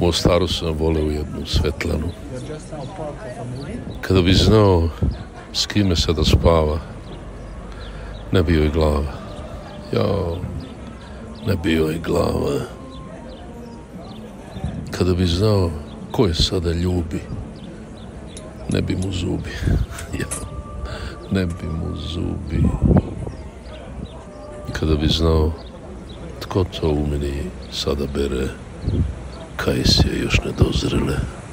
Mostaru sam voleo jednu svetlanu. Kada bi znao s kime sada spava, ne bi joj glava. Jao, ne bi joj glava. Kada bi znao ko je sada ljubi, ne bi mu zubi. Jao, ne bi mu zubi. Kada bi znao tko to u meni sada bere, kaj se još ne dozrele.